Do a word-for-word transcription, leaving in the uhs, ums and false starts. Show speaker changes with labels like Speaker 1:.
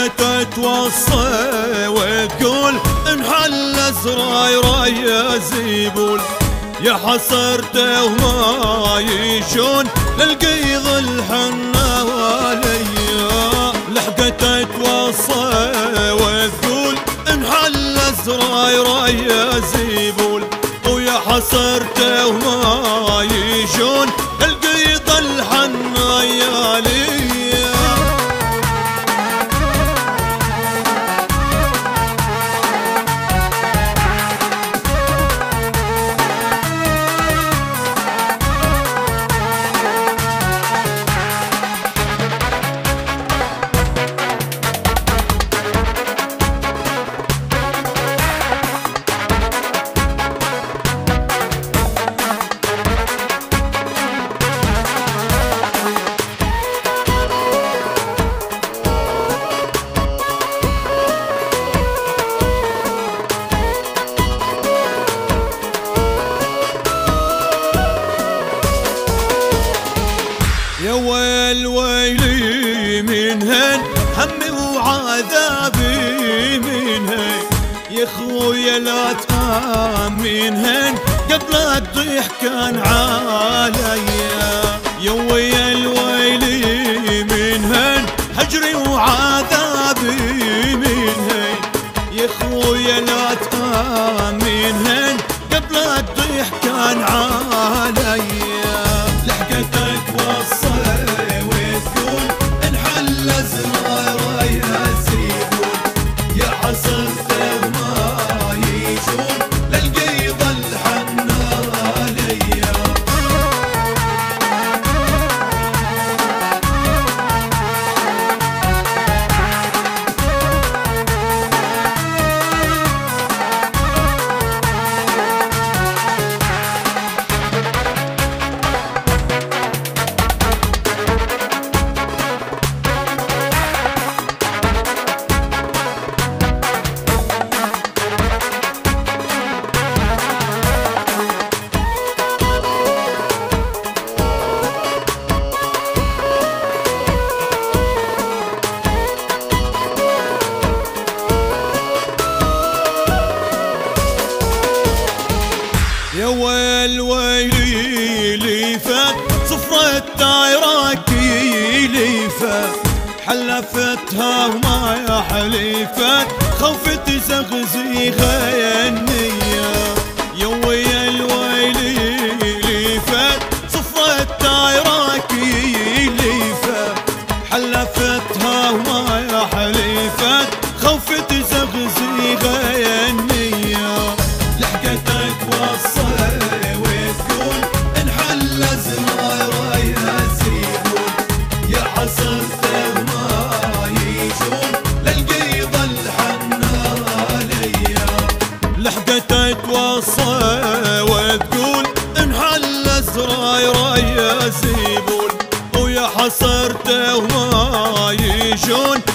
Speaker 1: لحقته توصي وتقول انحل زراير يا زيبول، يا حسرته وما يشون للقيض الحنا وليا. لحقته توصي وتقول انحل زراير يا زيبول، ويا حسرته وما يشون القيض الحنا يا ليا. يا ويل ويلي من هين همي وعذابي من هين، يا خويا لا تآمن هين قبل تطيح كان عليا. يا ويل ويلي من هين هجري وعذابي من هين، يا خويا لا تآمن هين قبل تطيح كان عليا. لحقتك وصي وتقول انحل زراير يا زيبول، يا حسرته وما يشون للقيض الحنا ليا. يا ويل ويلي لي فات صفرة دايركي لي فات، حلفتها وما يا حليفات خوفت زغزيغ النية. يا ويل ويلي لي فات صفرة دايركي لي فات، حلفتها وما يا حليفات خوفت زغزيغ النية. لحقتك وصي وتقول انحل زراير يا زيبول، يا حسرته وما يشون للقيض الحنا ليا. لحقتك وصي وتقول انحل زراير يا زيبول، ويا حسرته وما يشون